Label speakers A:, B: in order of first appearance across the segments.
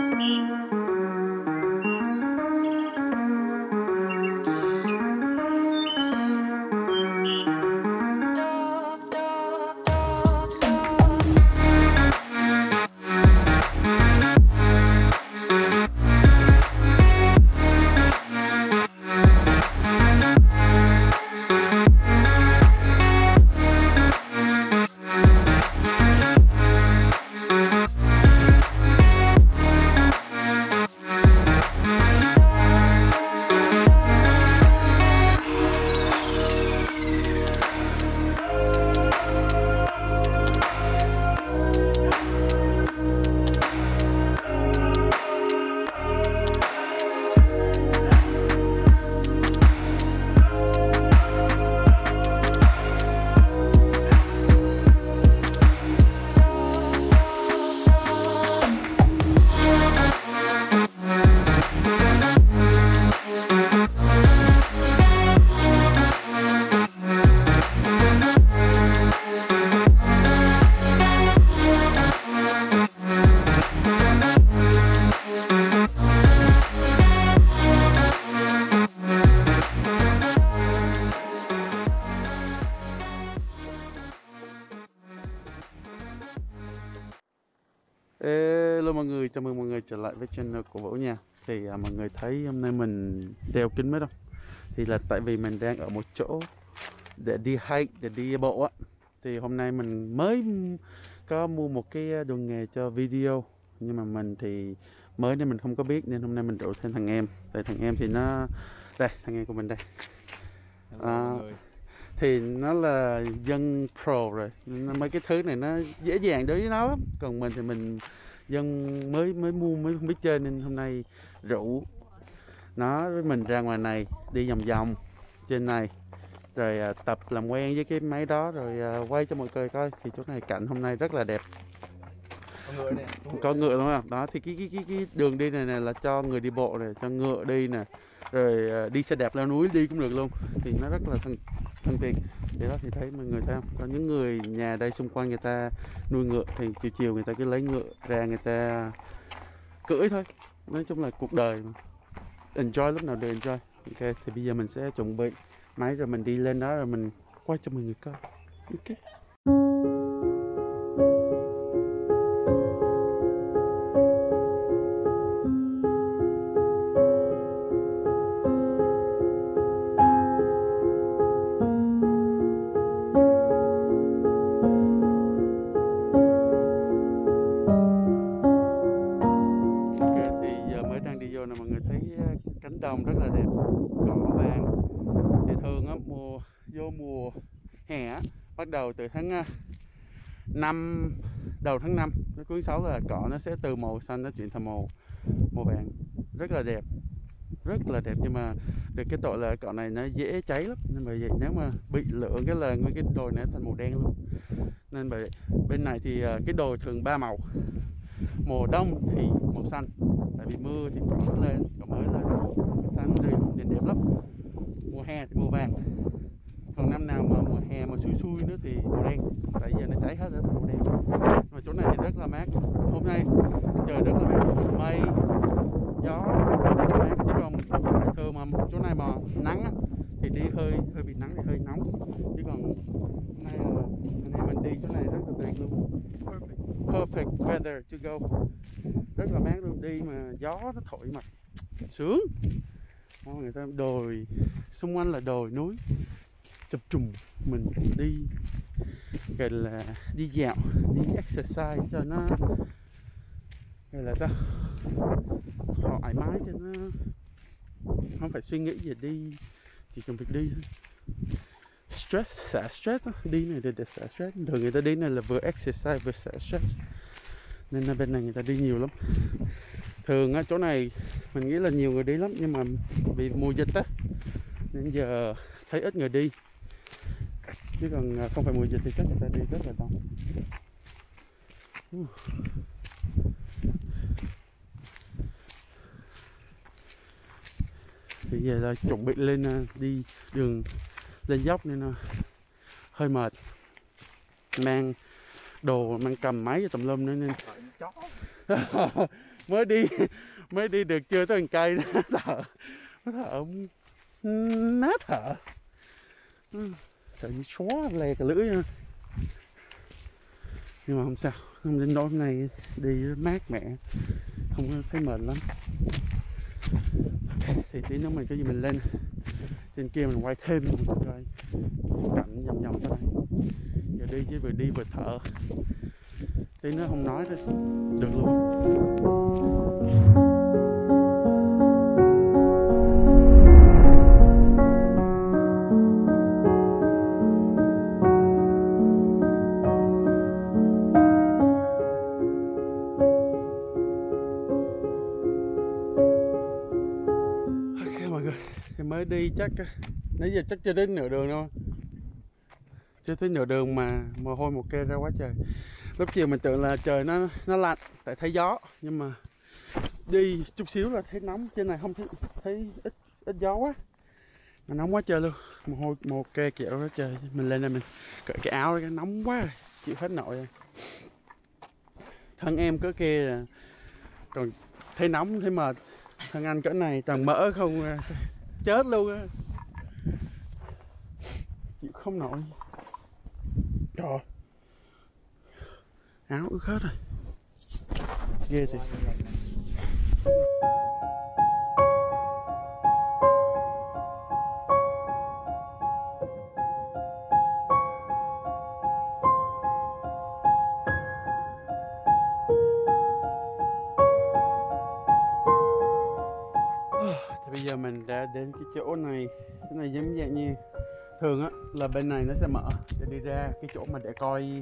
A: Hello mọi người, chào mừng mọi người trở lại với channel của Vũ nha. Thì mọi người thấy hôm nay mình đeo kính mít không? Thì là tại vì mình đang ở một chỗ để đi hike, để đi bộ á. Thì hôm nay mình mới có mua một cái đồ nghề cho video. Nhưng mà mình thì mới nên mình không có biết, nên hôm nay mình rủ thêm thằng em. Tại thằng em thì nó... Đây, thằng em của mình đây. Thì nó là dân pro rồi, mấy cái thứ này nó dễ dàng đối với nó lắm. Còn mình thì mình dân mới mua, mới không biết chơi, nên hôm nay rủ nó với mình ra ngoài này đi vòng vòng trên này, rồi tập làm quen với cái máy đó, rồi quay cho mọi người coi. Thì chỗ này cảnh hôm nay rất là đẹp, có ngựa đúng không? Đó thì cái đường đi này là cho người đi bộ này, cho ngựa đi nè, rồi đi xe đạp leo núi đi cũng được luôn. Thì nó rất là thân thiện. Để đó thì thấy mọi người thấy không, có những người nhà đây xung quanh người ta nuôi ngựa, thì chiều chiều người ta cứ lấy ngựa ra người ta cưỡi thôi. Nói chung là cuộc đời mà, enjoy lúc nào đều enjoy. Ok, thì bây giờ mình sẽ chuẩn bị máy rồi mình đi lên đó rồi mình quay cho mọi người coi. Ok. Mọi người thấy cánh đồng rất là đẹp, cỏ vàng. Thì thường á, vô mùa hè á, bắt đầu từ tháng 5, đầu tháng 5 đến cuối 6 là cỏ nó sẽ từ màu xanh nó chuyển thành màu vàng, rất là đẹp, rất là đẹp. Nhưng mà được cái tội là cỏ này nó dễ cháy lắm, nên bởi vậy nếu mà bị lửa cái là nguyên cái đồi này thành màu đen luôn. Nên bởi vậy bên này thì cái đồi thường 3 màu. Mùa đông thì màu xanh, tại vì mưa thì cỏ nó lên, cỏ mới lên xanh nhìn đẹp lắm. Mùa hè thì màu vàng, còn năm nào mà mùa hè mà xui nữa thì màu đen, tại giờ nó cháy hết rồi thành màu đen. Mà chỗ này thì rất là mát, hôm nay trời rất là mát, mây gió rất là mát. Chứ còn thường mà chỗ này mà nắng á, thì đi hơi bị nắng thì hơi nóng. Chứ còn hôm nay mình đi chỗ này rất là tuyệt luôn, perfect weather to go, rất là mát luôn. Đi mà gió nó thổi mặt sướng. Người ta đồi xung quanh là đồi núi chập trùng, mình đi gọi là đi dạo, đi exercise cho nó gọi là sao, thoải mái, cho nó không phải suy nghĩ gì, đi chỉ cần việc đi thôi. Xả stress đó. Đi này để xả stress. Thường người ta đi này là vừa exercise vừa xả stress, nên bên này người ta đi nhiều lắm. Thường á, chỗ này mình nghĩ là nhiều người đi lắm, nhưng mà vì mùa dịch á nên giờ thấy ít người đi. Chứ còn không phải mùa dịch thì chắc người ta đi rất là đông. Thì giờ là chuẩn bị lên đi đường lên dốc nên hơi mệt, mang đồ, mang cầm máy tùm lum nữa, nên
B: chó.
A: mới đi được chưa tới 1 cây nó thở nát thở. Thở như chó lè cả lưỡi nha. Nhưng mà không sao, không đến nỗi này đi mát mẻ, không có thấy mệt lắm. Thì tí nữa mình có gì mình lên trên kia mình quay thêm một coi cảnh vòng vòng thế này. Giờ đi chứ vừa đi vừa thở, tí nữa không nói được luôn. Mới đi chắc nãy giờ chắc chưa đến nửa đường đâu, chưa tới nửa đường mà mồ hôi một kê ra quá trời. Lúc chiều mình tưởng là trời nó lạnh tại thấy gió, nhưng mà đi chút xíu là thấy nóng. Trên này không thấy ít gió quá mà nóng quá trời luôn, mồ hôi một kê kẹo quá trời. Mình lên đây mình cởi cái áo cái nóng quá chịu hết nổi rồi. Thân em cỡ kia còn thấy nóng thấy mệt, thân anh cỡ này toàn mỡ không chết luôn á, chịu không nổi. Trời, áo ướt hết rồi, ghê thiệt. Thì bây giờ mình đã đến cái chỗ này. Cái này giống dạng như thường á là bên này nó sẽ mở để đi ra cái chỗ mà để coi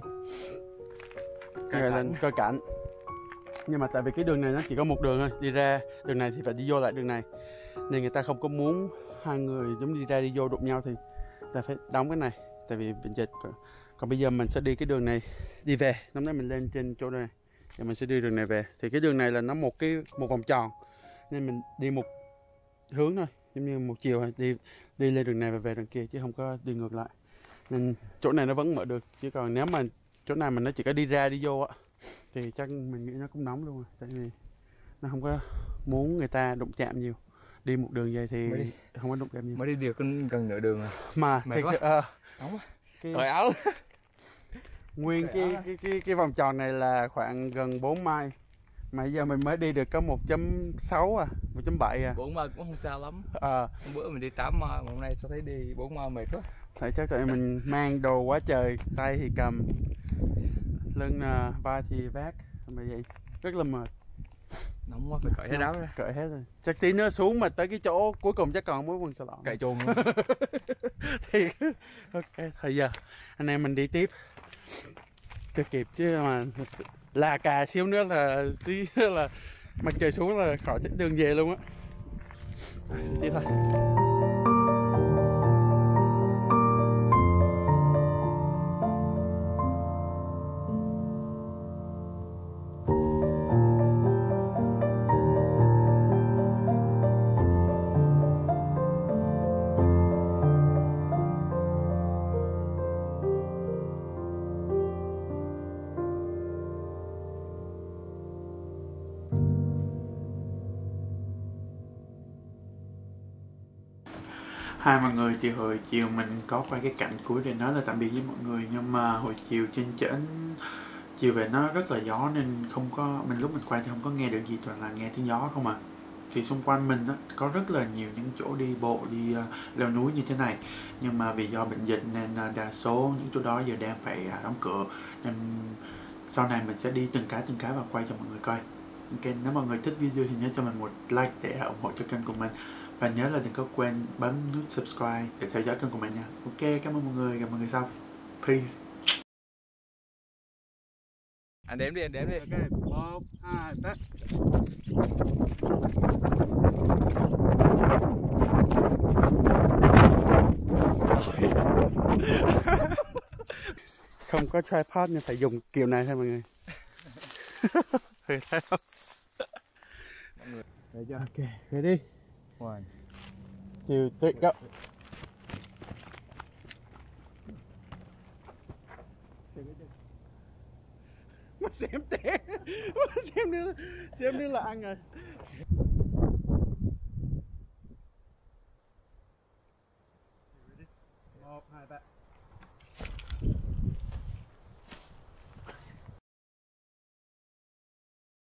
A: coi cảnh. Nhưng mà tại vì cái đường này nó chỉ có một đường thôi, đi ra đường này thì phải đi vô lại đường này, nên người ta không có muốn hai người giống đi ra đi vô đụng nhau thì ta phải đóng cái này tại vì bệnh dịch. Còn bây giờ mình sẽ đi cái đường này đi về. Lúc nãy mình lên trên chỗ này thì mình sẽ đi đường này về. Thì cái đường này là nó một vòng tròn nên mình đi một hướng thôi, giống như một chiều đi lên đường này và về đường kia chứ không có đi ngược lại. Nên chỗ này nó vẫn mở được, chứ còn nếu mà chỗ này mình nó chỉ có đi ra đi vô á thì chắc mình nghĩ nó cũng nóng luôn rồi, tại vì nó không có muốn người ta đụng chạm nhiều. Đi một đường vậy thì không có đụng chạm nhiều.
B: Mới đi được gần nửa đường rồi
A: Mà thật sự
B: nóng
A: cái áo nguyên cái vòng tròn này là khoảng gần 4 mai mà giờ mình mới đi được có 1.6 à, 1.7 à.
B: 4 mai cũng không sao lắm. Hôm bữa mình đi 8 mai mà hôm nay sao thấy đi 4 mai mệt quá.
A: Tại chắc tại mình mang đồ quá trời, tay thì cầm, lưng vai thì vác, mà vậy rất là mệt.
B: Nóng quá phải cởi hết áo ra.
A: Cởi hết rồi. Chắc tí nữa xuống mà tới cái chỗ cuối cùng chắc còn mỗi quần xà lọn.
B: Cởi chuồng luôn.
A: Thì ok, thời giờ anh em mình đi tiếp. Chưa kịp chứ mà là cà xíu nữa là mặt trời xuống là khỏi đường về luôn á. Đi thôi. Hai mọi người, thì hồi chiều mình có quay cái cảnh cuối để nói là tạm biệt với mọi người, nhưng mà hồi chiều trên trển chiều về nó rất là gió nên không có, lúc mình quay thì không có nghe được gì, toàn là nghe tiếng gió không à. Thì xung quanh mình á, có rất là nhiều những chỗ đi bộ, đi leo núi như thế này, nhưng mà vì do bệnh dịch nên đa số những chỗ đó giờ đang phải đóng cửa, nên sau này mình sẽ đi từng cái và quay cho mọi người coi. Ok, nếu mọi người thích video thì nhớ cho mình một like để ủng hộ cho kênh của mình. Và nhớ là đừng có quên bấm nút subscribe để theo dõi kênh của mình nha. Ok, cảm ơn mọi người, gặp mọi người sau. Peace.
B: Anh đếm đi.
A: Ok, 1, 2, 3. Không có tripod nên phải dùng kiểu này thôi mọi người. Thấy không?
B: Mọi người để cho.
A: Ok, ready?
B: 1,
A: 2, 3, go. xem té, xem như là ăn rồi. Một, hai, ba.